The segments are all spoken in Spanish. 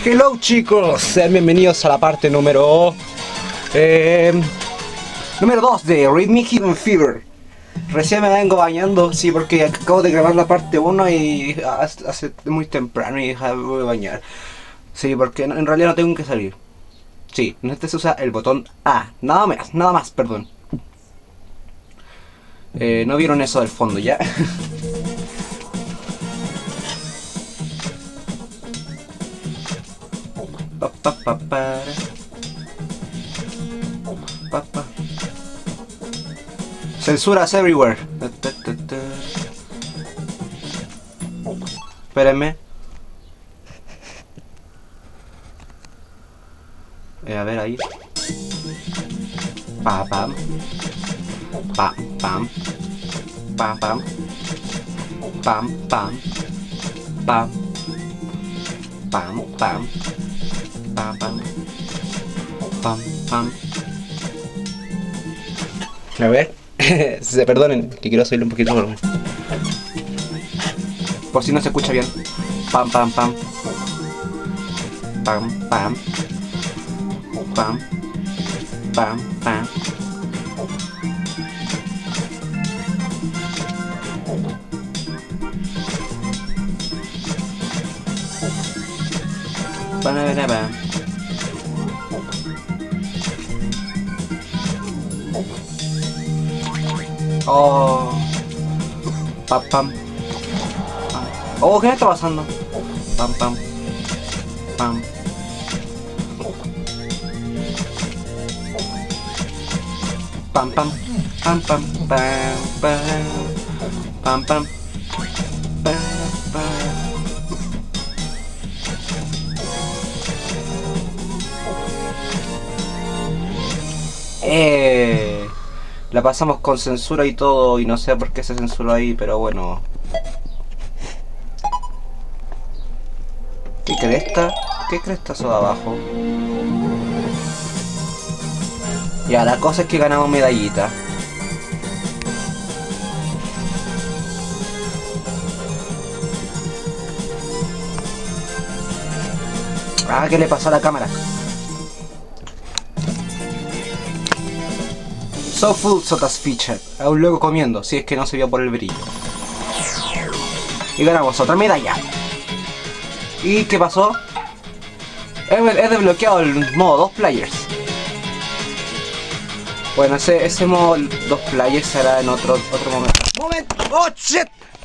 Hello chicos, sean bienvenidos a la parte número 2 de Read Me Hidden Fever. Recién me vengo bañando, sí, porque acabo de grabar la parte 1 y hace muy temprano y me voy a bañar. Sí, porque en realidad no tengo que salir. Sí, en este se usa el botón A, nada más, perdón. No vieron eso del fondo, ¿ya? Censuras everywhere. Espérenme. A ver ahí. Pam pam. Pam pam. Pam pam. Pam pam. Pam. Pam pam. Pam pam. Pam pam. A ver. Se perdonen, que quiero subirle un poquito más. Por si no se escucha bien. Pam pam pam. Pam pam. Pam. Pam pam. Pam. Oh. Pam pam. Oh, ¿qué me está pasando? Pam pam. Pam. Pam pam. Pam pam. Pam pam. Pam pam. Pam pam. La pasamos con censura y todo, y no sé por qué se censuró ahí, pero bueno. ¿Qué cresta? ¿Qué cresta eso de abajo? Ya, la cosa es que ganamos medallita. Ah, ¿qué le pasó a la cámara? So full sotas featured. Aún luego comiendo, si es que no se vio por el brillo. Y ganamos otra medalla. ¿Y qué pasó? He desbloqueado el modo 2 players. Bueno, ese modo 2 players será en otro momento. ¡Momento! ¡Oh, shit!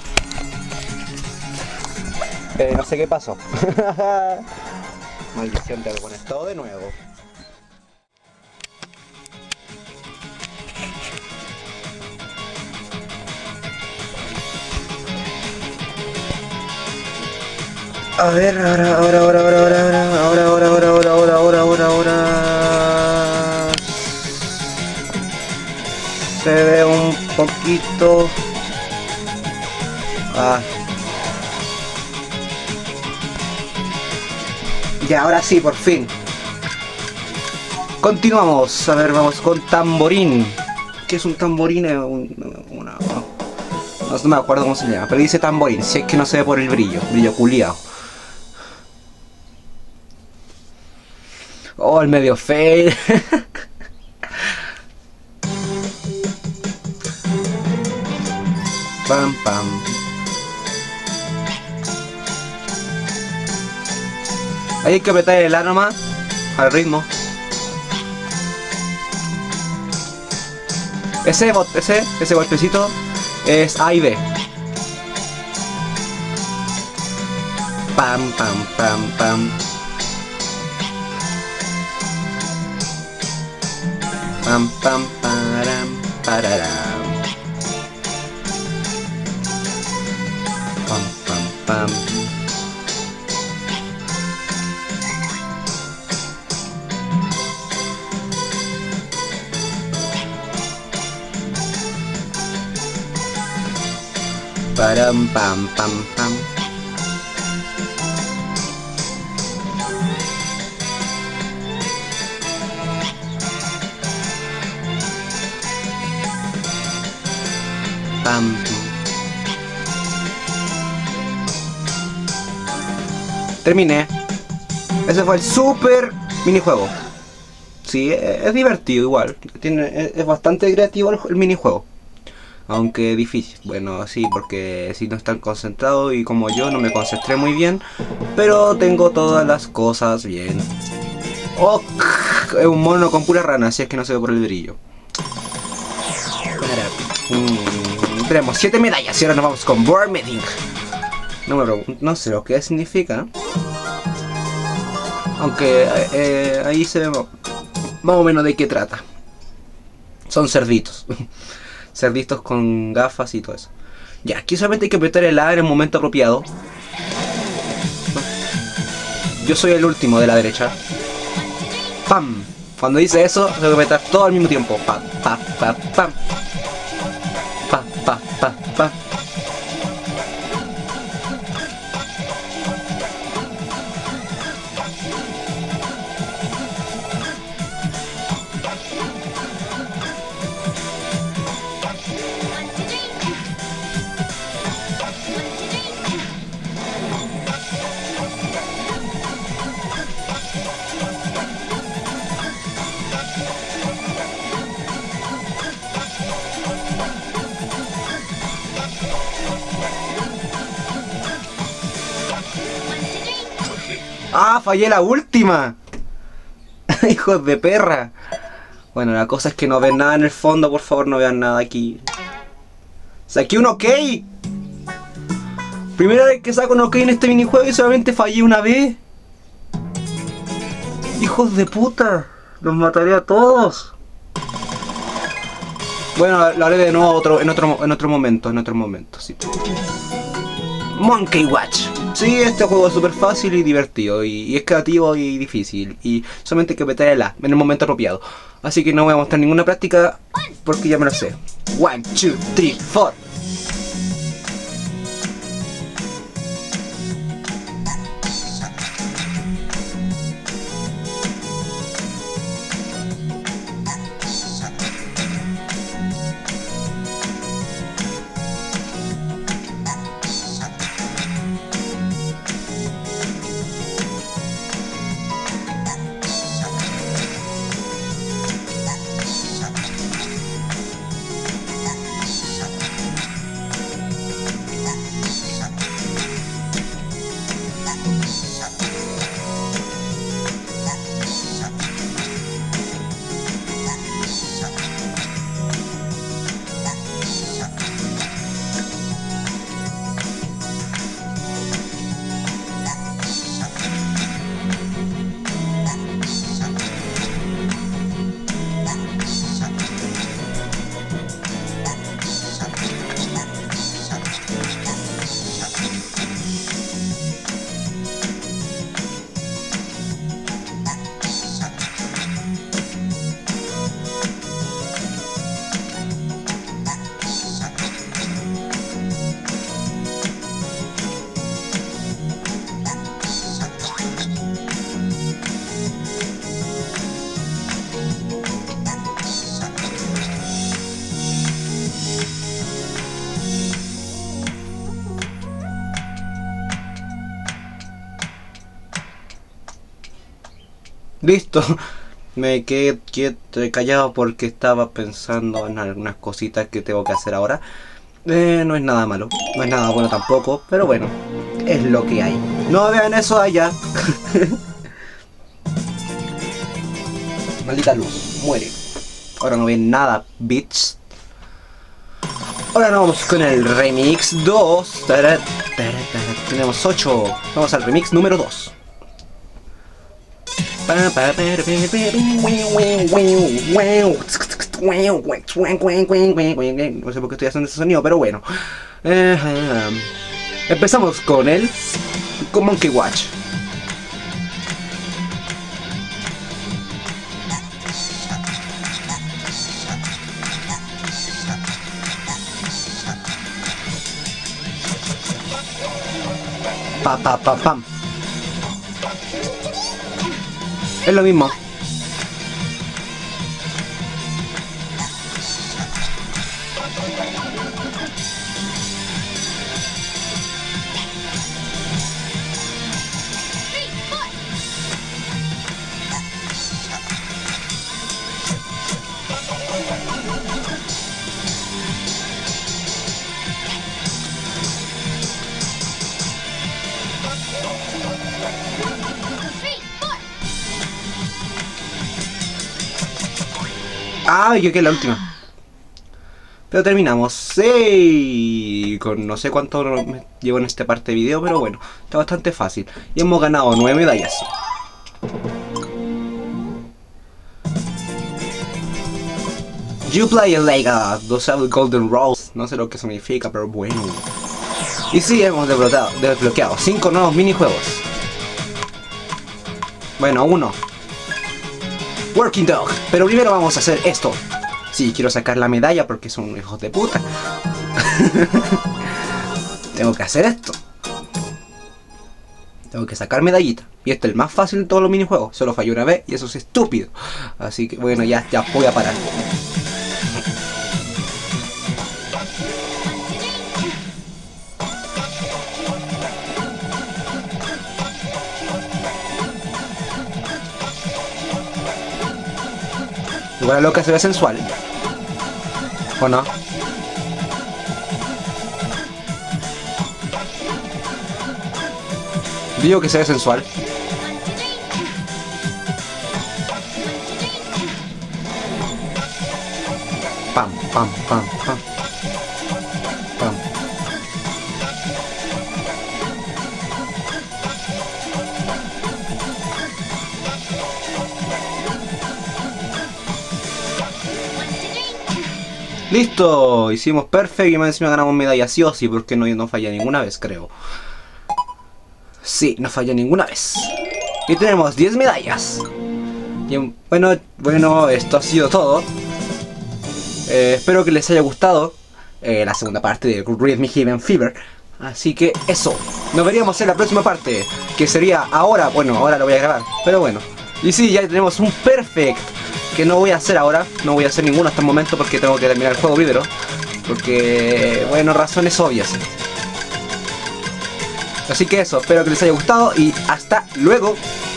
No sé qué pasó. Maldición, te lo pones todo de nuevo. A ver, ahora. Se ve un poquito. Ya, ahora sí, por fin. Continuamos. A ver, vamos con tamborín. ¿Qué es un tamborín? No me acuerdo cómo se llama, pero dice tamborín. Si es que no se ve por el brillo culiao. Oh, el medio fail. Pam pam. Ahí hay que apretar el A nomás al ritmo. Ese golpecito es A y B. Pam pam pam pam. Pam pam param pararam. Pam pam pam. Param pam pam pam. Pam. Terminé. Ese fue el super minijuego. Sí, es divertido igual. Es bastante creativo el minijuego. Aunque difícil. Bueno, sí, porque si no están concentrados y como yo no me concentré muy bien. Pero tengo todas las cosas bien. Oh, es un mono con pura rana, así es que no se ve por el brillo. Tenemos 7 medallas y ahora nos vamos con Bormeding. No sé lo que significa. Aunque ahí se ve más o menos de qué trata. Son cerditos. Cerditos con gafas y todo eso. Ya, aquí solamente hay que apretar el A en el momento apropiado. Yo soy el último de la derecha. ¡Pam! Cuando dice eso, tengo que apretar todo al mismo tiempo. ¡Pam! ¡Pam! ¡Pam! ¡Pam! ¡Pam! ¡Pam! ¡Pam! ¡Pam! ¡Ah! ¡Fallé la última! ¡Hijos de perra! Bueno, la cosa es que no ven nada en el fondo, por favor no vean nada aquí. ¡Saqué un OK! Primera vez que saco un OK en este minijuego y solamente fallé una vez. ¡Hijos de puta! ¡Los mataré a todos! Bueno, lo haré de nuevo en otro momento, sí. Monkey Watch. Sí, este juego es súper fácil y divertido, y es creativo y difícil, y solamente hay que apretar el A en el momento apropiado. Así que no voy a mostrar ninguna práctica porque ya me lo sé. 1, 2, 3, 4. Listo. Me quedé callado porque estaba pensando en algunas cositas que tengo que hacer ahora. No es nada malo, no es nada bueno tampoco, pero bueno, es lo que hay. No vean eso allá. Maldita luz, muere. Ahora no ven nada, bitch. Ahora nos vamos con el remix 2. Tenemos 8. Vamos al remix número 2. No sé por qué estoy haciendo ese sonido, pero bueno. Empezamos con Monkey Watch. Pam. Es lo mismo. Ah, yo que la última. Pero terminamos. ¡Sí! Con no sé cuánto me llevo en esta parte de video, pero bueno, está bastante fácil. Y hemos ganado 9 medallas. You play like a Dosable Golden Rose. No sé lo que significa, pero bueno. Y sí, hemos desbloqueado 5 nuevos minijuegos. Bueno, uno. Working Dog. Pero primero vamos a hacer esto. Sí, quiero sacar la medalla porque son hijos de puta. Tengo que hacer esto. Tengo que sacar medallita. Y este es el más fácil de todos los minijuegos. Solo falló una vez y eso es estúpido. Así que bueno, ya voy a parar. Igual a loca se ve sensual. ¿O no? Digo que se ve sensual. Pam, pam, pam, pam. Pam. Listo, hicimos perfecto y más encima ganamos medalla sí o sí, porque no falla ninguna vez, creo. Sí, no falla ninguna vez. Y tenemos 10 medallas. Y bueno, esto ha sido todo. Espero que les haya gustado la segunda parte de Rhythm Heaven Fever. Así que eso, nos veríamos en la próxima parte, que sería ahora. Bueno, ahora lo voy a grabar, pero bueno. Y sí, ya tenemos un perfect, que no voy a hacer ahora. No voy a hacer ninguno hasta el momento porque tengo que terminar el juego primero. Porque, bueno, razones obvias. Así que eso, espero que les haya gustado y hasta luego.